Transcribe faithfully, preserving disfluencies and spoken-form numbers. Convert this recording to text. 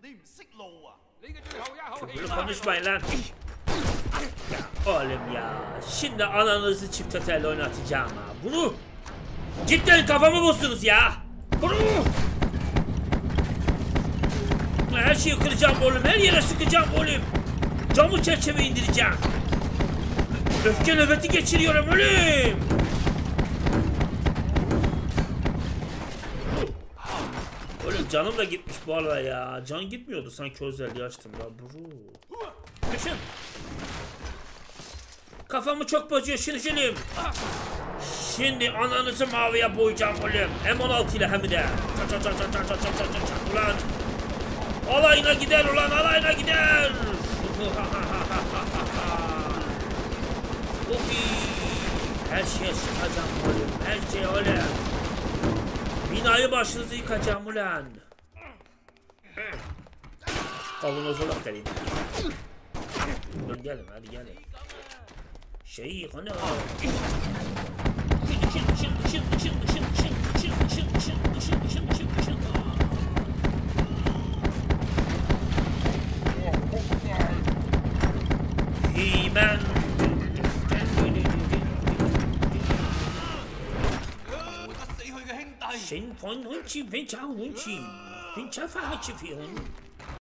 Böyle konuşmayın lan. Ya oğlum ya. Şimdi ananızı çift atarla oynatacağım ha. Bunu. Cidden kafamı bozdunuz ya. Bunu. Her şeyi kıracağım oğlum. Her yere sıkacağım oğlum. Camı çerçeve indireceğim. Öfke nöbeti geçiriyorum oğlum. Oğlum canım da gitmiş bu arada ya. Can gitmiyordu sanki özelliği açtım ya. Bro. Düşün. Kafamı çok bozuyor şırjülüm. Şimdi ananızı maviye boyayacağım oğlum. M on altı ile hem de. Çak çak çak çak çak çak çak çak ulan. Alayına gider ulan, alayına gider. Her şeye sıkacağım oğlum. Her şeye öyle. Binayı başınızı yıkacağım ulan. Kavanozu laf vereyim. Dur gelin hadi gelin. Şey yıkanı al. Işın ışın ışın ışın ışın ışın ışın ışın ışın ışın ışın ışın ışın. He-Man. Sinh phun hôn chim, phên cháu hôn chim, phên cháu phá chim phi hôn.